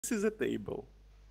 This is a table.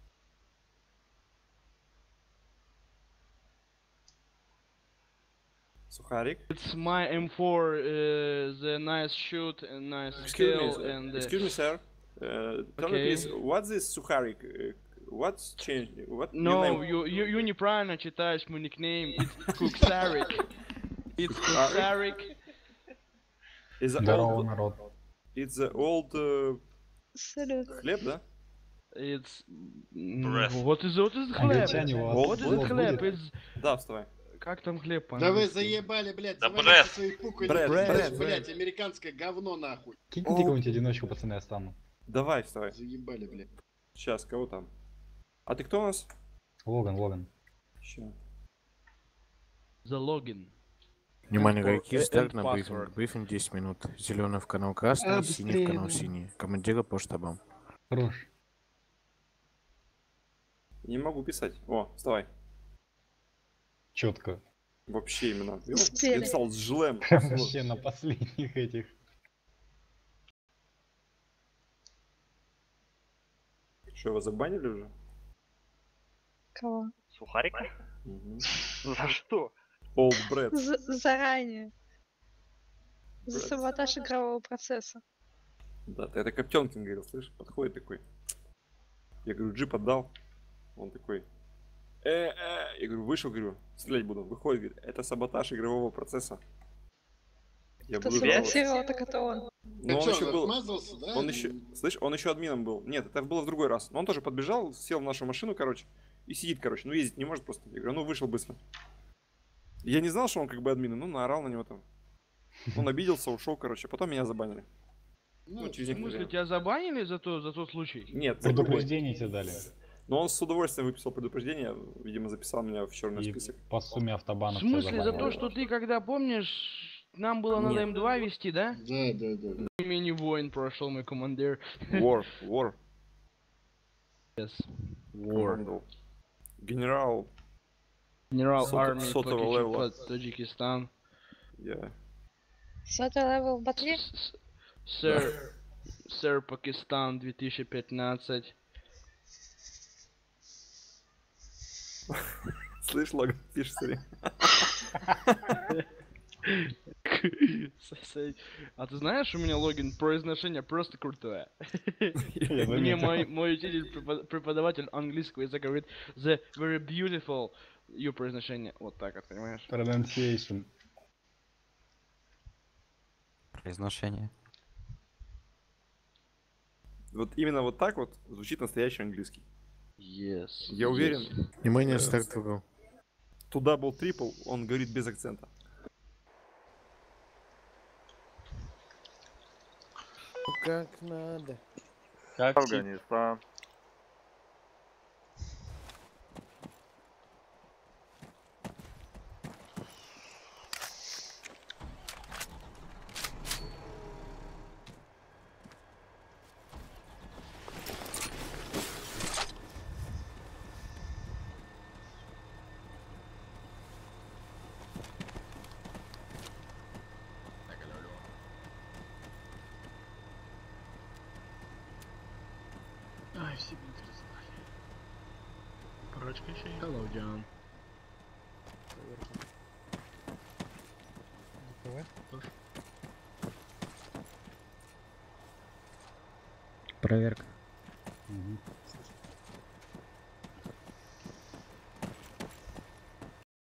Сухарик. It's my M4, the nice shoot and nice scale and. Excuse me, sir. Tell me please, what's this Сухарик? What's changed? What? No, you неправильно читаешь мой никнейм. It's Kuksarik. It's Kuksarik. Здорово, народ. It's the old хлеб, да? It's what is хлеб? What is хлеб? It's... Да, вставай. Как там хлеб по-английски? Да вы заебали, блядь, Да завалите свои пукани. Бред, Блядь, американское говно нахуй. Киньте какую-нибудь одиночку, пацаны, я стану. Давай, вставай. Заебали, блядь. Сейчас, кого там? А ты кто у нас? Логан. Ща. The login. Внимание, игроки, старт на брифинг. Брифинг 10 минут. Зеленый в канал красный, синий в канал синий. Командира по штабам. Хорош. Не могу писать. О, вставай. Четко. Вообще именно. Я писал с жлем. Прям вообще на последних этих. Что, его забанили уже? Кого? Сухарика? За что? Old Bread. Заранее. За саботаж игрового процесса. Да, ты это Коптенкин говорил, слышишь? Подходит такой. Я говорю, джип отдал. Он такой. Я говорю, вышел, говорю, стрелять буду. Выходит, говорит, это саботаж игрового процесса. Я Кто буду саботировал, так это он. Но он Ты еще чё, был. размазался, да? Он еще, слышь, он еще админом был. Нет, это было в другой раз. Но он тоже подбежал, сел в нашу машину, короче, и сидит, короче. Ну, ездить не может просто. Я говорю, ну, вышел быстро. Я не знал, что он как бы админ, ну, наорал на него там. Он обиделся, ушел, короче. Потом меня забанили. Ну, через В смысле, тебя забанили за тот случай? Нет, Предупреждение тебе дали. но он с удовольствием выписал предупреждение, видимо, записал меня в черный И список. по сумме В автобанов смысле, за то, что ты, когда помнишь, нам было надо М2 вести, да? Да. Мини-войн прошел мой командир. War. Yes. War. Генерал. Генерал Сотого армии левела. Таджикистан. Я. Сотый левел в батаре? Сэр Пакистан 2015. Слышь, Логан, пишешь себе. А ты знаешь, у меня логин произношение просто крутое. Я Мне заметил. мой учитель, преподаватель английского языка говорит, the very beautiful your произношение. Вот так вот, понимаешь? Pronunciation. Произношение. Вот именно вот так вот звучит настоящий английский. Yes. Я уверен, Внимание, старт в игру. туда был трипл, он говорит без акцента. Как надо. Афганистан. Ай, все меня знали. Парочка еще. Hello, John. Проверка. Угу.